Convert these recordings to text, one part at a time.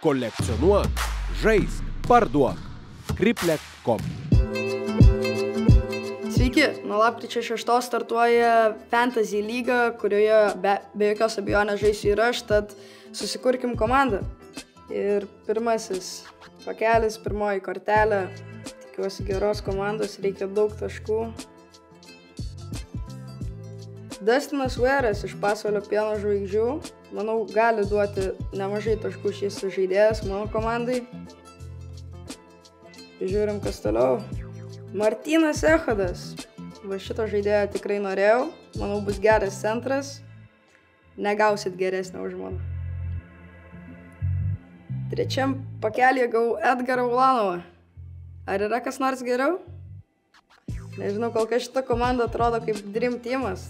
Kolekcionuok, žaisk, parduok. Kriplek.com. Sveiki, nuo lapkričio 6 startuoja Fantasy lyga, kurioje be jokios abejonės žaisiu ir aš, tad susikurkim komandą. Ir pirmasis pakelis, pirmoji kortelė, tikiuosi geros komandos, reikia daug taškų. Dustinas Ware'as iš Pasaulio pieno žvaigždžių, manau, gali duoti nemažai taškų šis žaidėjas mano komandai. Žiūrim, kas toliau. Martynas Echodas. Va šito žaidėjo tikrai norėjau. Manau, bus geras centras. Negausit geresnio už mano. Trečiam pakelyje gavau Edgarą Ulanovą. Ar yra kas nors geriau? Nežinau, kol kas šita komanda atrodo kaip Dream Teamas.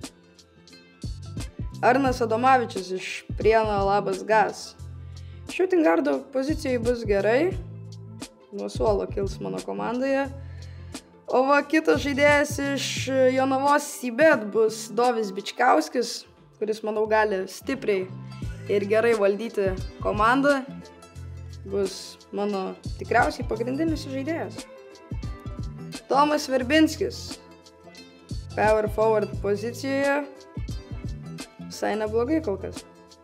Arnas Adomavičius iš Prieno Labas Gas. Shooting guardo pozicijai bus gerai. Nuo suolo kils mano komandoje. O va kitas žaidėjas iš Jonavos Sibet bus Dovis Bičkauskis, kuris, manau, gali stipriai ir gerai valdyti komandą. Bus mano tikriausiai pagrindinis žaidėjas. Tomas Verbinskis. Power forward pozicijoje. Visai neblogai kol kas.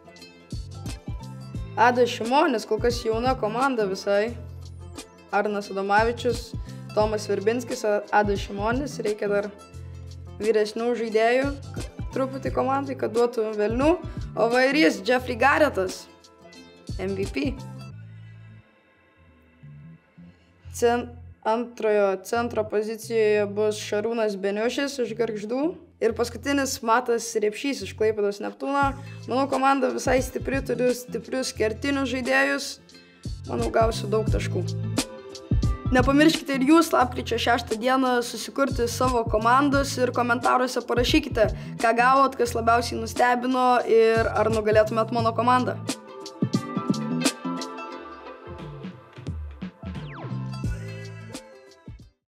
Adas Šimonis, kol kas jauna komanda visai. Arnas Adomavičius, Tomas Verbinskis, Adas Šimonis. Reikia dar vyresnių žaidėjų truputį komandai, kad duotų velnių. O va ir jis, Jeffrey Garrettas, MVP. Antrojo centro pozicijoje bus Šarūnas Beniušis iš Gargždų. Ir paskutinis Matas Repšys iš Klaipėdos Neptūno. Manau, komanda visai stipri, turiu stiprius kertinius žaidėjus. Manau, gausiu daug taškų. Nepamirškite ir jūs lapkričio 6 dieną susikurti savo komandos ir komentaruose parašykite, ką gavot, kas labiausiai nustebino ir ar nugalėtumėt mano komandą.